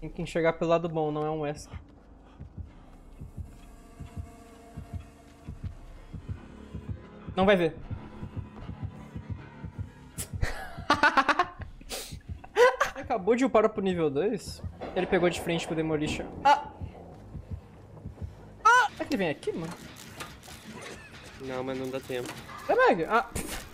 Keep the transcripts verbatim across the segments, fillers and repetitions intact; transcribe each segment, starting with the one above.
Tem que enxergar pelo lado bom, não é um extra. Não vai ver. Acabou de upar pro nível dois. Ele pegou de frente pro Demolition. Ah! Ah! Será que ele vem aqui, mano? Não, mas não dá tempo. É Meg! Ah!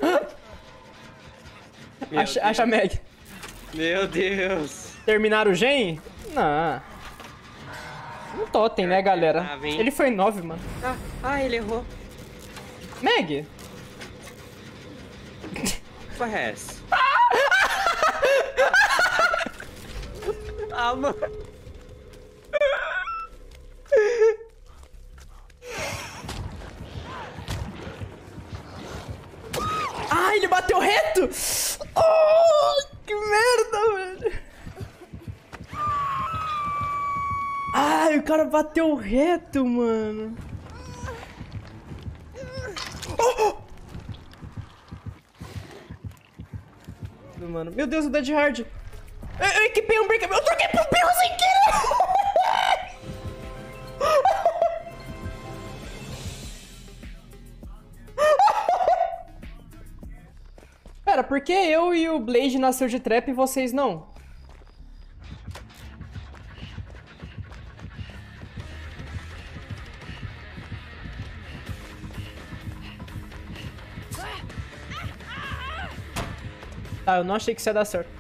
Acha, acha Meg. Meu Deus! Terminaram o gen? Não. Um totem, né, galera? Ah, vem. Ele foi nove, mano. Ah, ah, ele errou. Meg! Foi essa. Ah, mano. Ah, ele bateu reto! Oh, que merda, velho! Ai, o cara bateu reto, mano. Oh! Mano, meu Deus, o Dead Hard. Eu, eu equipei um break. Eu troquei pro Bill sem querer! Pera, por que eu e o Blade nasceu de trap e vocês não? Tá, eu não achei que isso ia dar certo.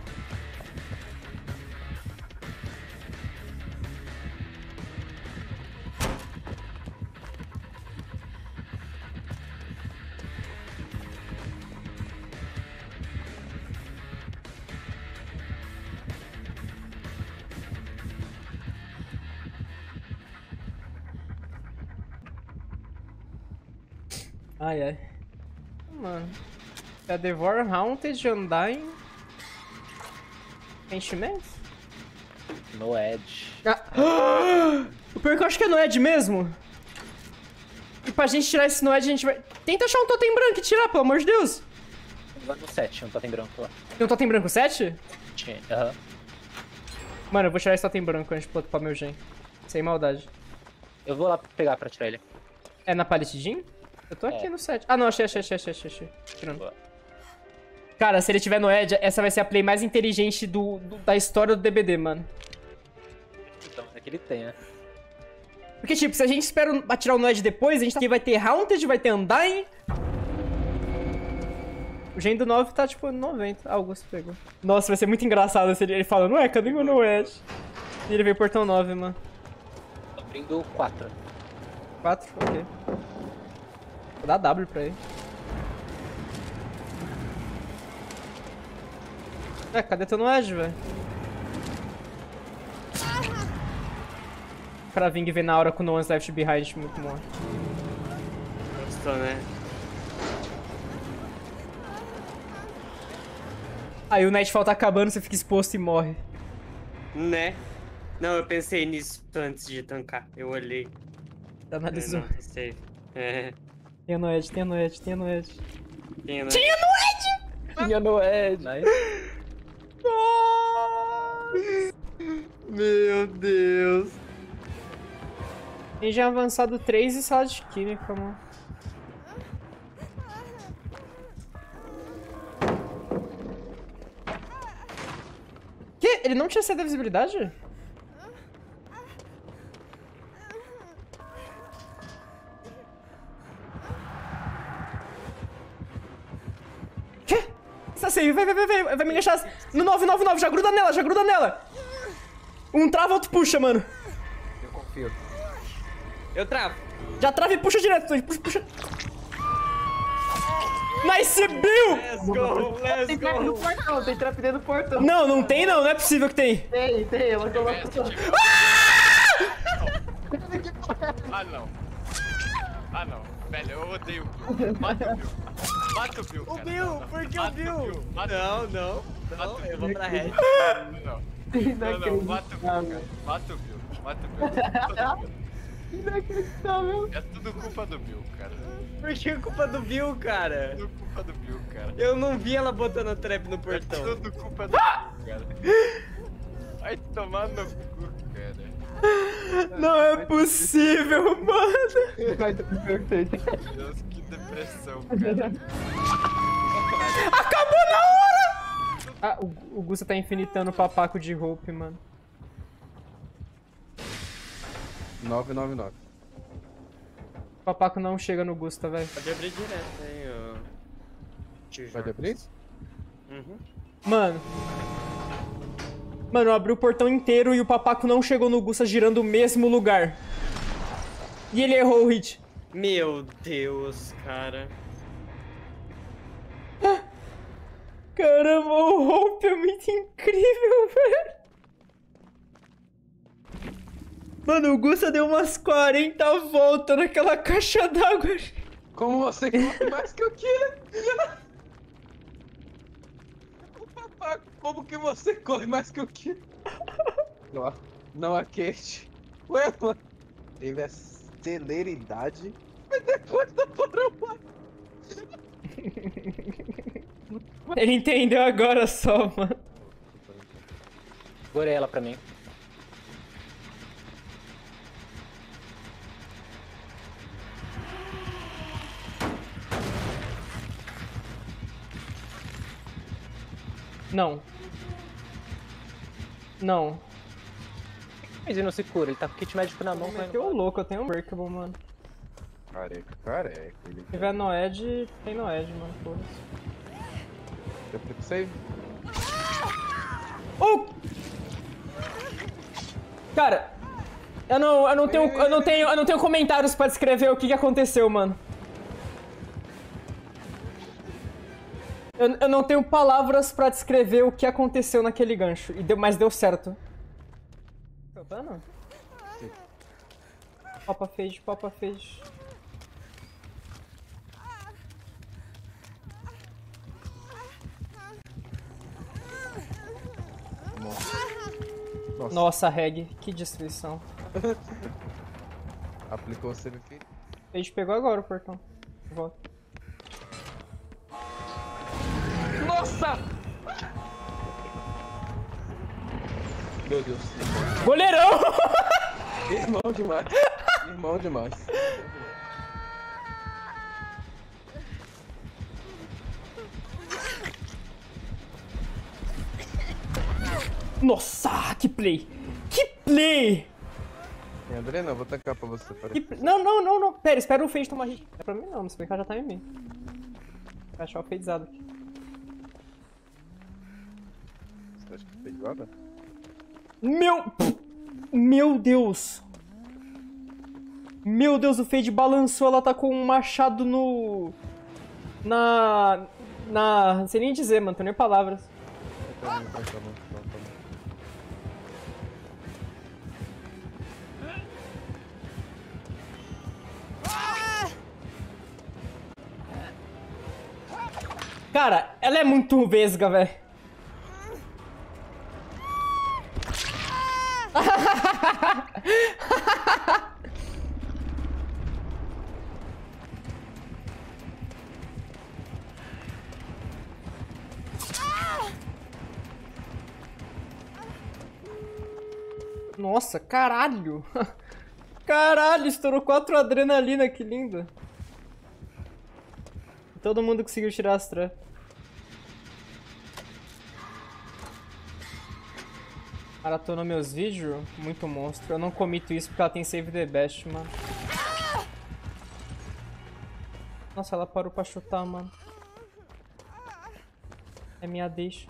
Ai, ai. Mano. É Devour, Haunted, Undying. Enchimento? No Edge. Ah. O pior que eu acho que é no Edge mesmo. E pra gente tirar esse no Edge, a gente vai... Tenta achar um totem branco e tirar, pelo amor de Deus. Vai no sete, um totem branco lá. Tem um totem branco sete? Tinha, aham. Mano, eu vou tirar esse totem branco antes de botar meu gen. Sem maldade. Eu vou lá pegar pra tirar ele. É na Pallet Jean? Eu tô aqui É. no sete. Ah, não, achei, achei, achei, achei, achei. Tirando. Boa. Cara, se ele tiver no Edge, essa vai ser a play mais inteligente do, do- da história do D B D, mano. Então, é que ele tem, né? Porque, tipo, se a gente espera atirar o no Edge depois, a gente aqui vai ter Haunted, vai ter Undying. O gen do nove tá, tipo, noventa. Ah, o Augusto pegou. Nossa, vai ser muito engraçado se ele, ele fala, não é, cadê meu no Edge? E ele veio portão nove, mano. Tô abrindo quatro. quatro? Ok. Vou dar W pra ele. É, cadê teu no Edge, velho? Pra vir ver na hora com No One's Left Behind, muito bom. Gostou, né? Aí o Nightfall tá acabando, você fica exposto e morre. Né? Não, eu pensei nisso antes de tancar. Eu olhei. Tá É, analisou. não, tô safe. É. Tem no Edge, tem no Edge, tem no Edge. Tinha, né? Tinha no Edge! Tinha no Edge. Nice. Meu Deus. Tem já avançado três e sala de química, mano. Que? Ele não tinha C da visibilidade? Que? Tá safe, vai, vai, vai, vai, vai me enganchar. No nove, nove, nove, já gruda nela, já gruda nela. Um trava, outro puxa, mano. Eu confio. Eu travo. Já trava e puxa direto, puxa, puxa. Nice, Bill! Let's go, let's Tem trap no go. portão, tem trap dentro do portão. Não, não tem não, não é possível que tem. Tem, tem, ela colocou. Ah, não. Ah, não. Velho, eu odeio o Bill. Mata o Bill. Mata o Bill, cara. O Bill, Não, não. por que o Mata Bill? Mata o Não, Bill. não. Mata Não, o eu Bill. vou pra red. Não, não. Não, não. Mata o Bill, cara. Mata o Bill. Mata o Bill. Mata o Bill. Inacreditável. É tudo culpa do Bill, cara. Por que é culpa do Bill, cara? Tudo culpa do Bill, cara. Eu não vi ela botando a trap no É portão. tudo culpa do Bill, cara. Vai tomar no cu, cara. Não é possível, mano. Vai ter perfeito. Meu Deus, que depressão, cara. Acabou na hora! Ah, o, o Gusta tá infinitando o papaco de Hope, mano. nove nove nove. O papaco não chega no Gusta, velho. Pode abrir direto, hein, ô. Tio Pode Jorge. abrir? Uhum. Mano. Mano, eu abri o portão inteiro e o papaco não chegou no Gusta girando o mesmo lugar. E ele errou o hit. Meu Deus, cara. Caramba, o Hope é muito incrível, velho. Mano, o Gusta deu umas quarenta voltas naquela caixa d'água. Como você corre mais que o Kira? Como que você corre mais que o Kira? Não, não a Kate. Ué, mano. Teve a celeridade. Mas depois da porra. Ele entendeu agora só, mano. Segurei ela pra mim. Não. Não. Mas ele não se cura, ele tá com o kit médico na mão. Que ô louco, eu tenho um Breakable, mano. Careca, careca. Ele Se tiver Noed, tem Noed, mano. Foda-se. Eu clico save. Oh! Cara, eu não, eu não tenho, eu não tenho, eu não tenho comentários pra descrever o que, que aconteceu, mano. Eu, eu não tenho palavras pra descrever o que aconteceu naquele gancho, e deu, mas deu certo. Dano? Sim. Papa fez, papa fez. Nossa. Nossa, Reg, que destruição. Aplicou o save aqui. A gente pegou agora o portão. Volta. Nossa! Meu Deus. Goleirão! Irmão demais. Irmão demais. Nossa, que play! Que play! André, não, vou tacar pra você. Peraí. Que play. Não, não, não, não. Pera, espera o Fade tomar hit. É pra mim não, se bem que ela já tá em mim. Vou achar o Fadezado aqui. Você acha que fez agora? Meu... Meu Deus! Meu Deus, o Fade balançou, ela tá com um machado no... Na... Na... Não sei nem dizer, mano, não tenho nem palavras. Tá bom, tá bom, tá bom, tá bom. Cara, ela é muito vesga, velho. Nossa, caralho! Caralho, estourou quatro adrenalina, que lindo! Todo mundo conseguiu tirar as trap. Maratonou meus vídeos? Muito monstro. Eu não comito isso porque ela tem save the best, mano. Nossa, ela parou pra chutar, mano. É minha deixa.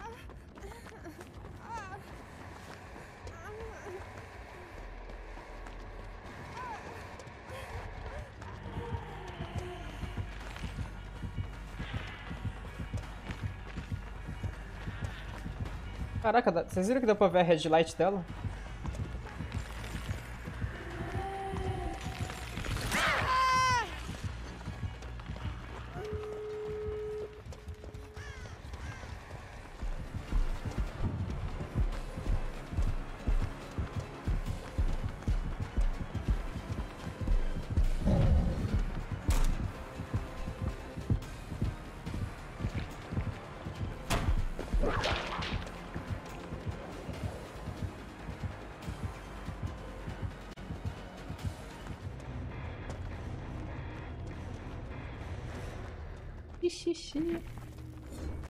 Caraca, dá- vocês viram que dá pra ver a headlight dela? Xixi.